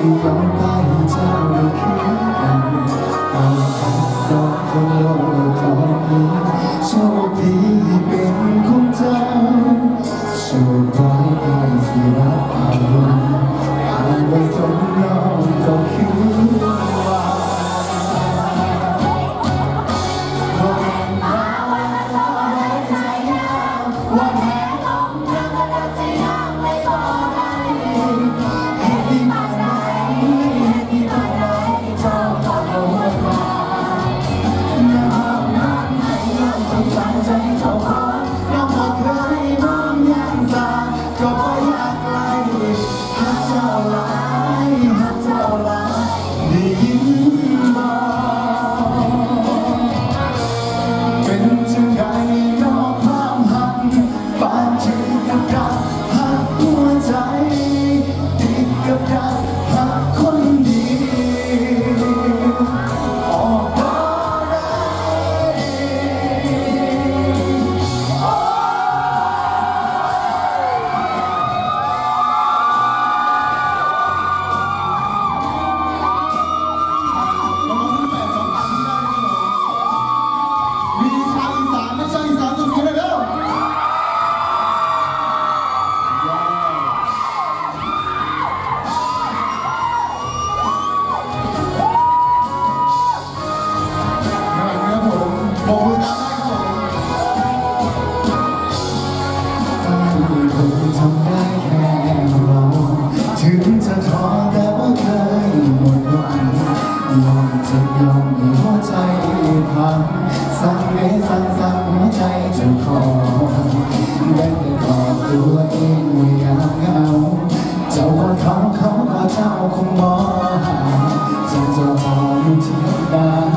ที่ยอมได้เจ้าได้คิดกันเอาทั้งสองคนโลกตอนนี้โชคดีเป็นของเจ้าโชคร้ายได้สิรักอารมณ์อ่านไว้สมน้องก็คือว่าถึงจะท้อแต่ว่าเคยหมดหวังยอมจะยอมให้หัวใจพังสั่งให้สั่งหัวใจจะขอได้แต่กอดตัวเองว่าอย่าเหงาเจ้าก็เขาก็เจ้าคงมองจะพออยู่ที่ใด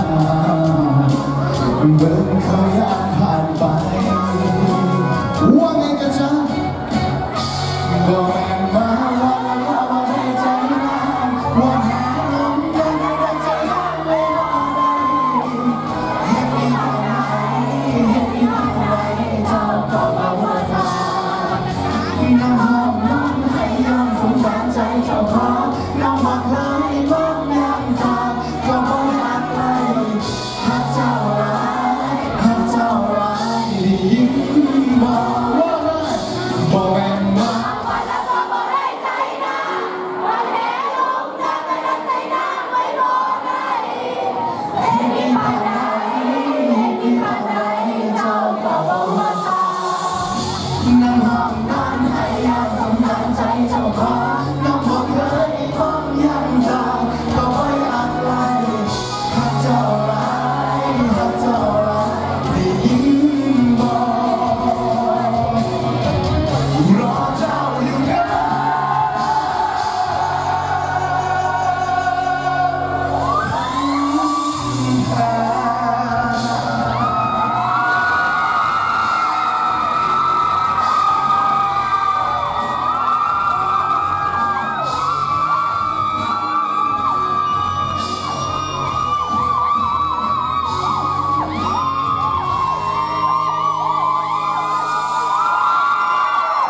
เบิ่งเขาอยากผ่านไปว่าไงกันจ๊ะก็แม่นมา